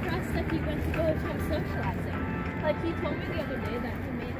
trust that he went to go to socializing. Like he told me the other day that he made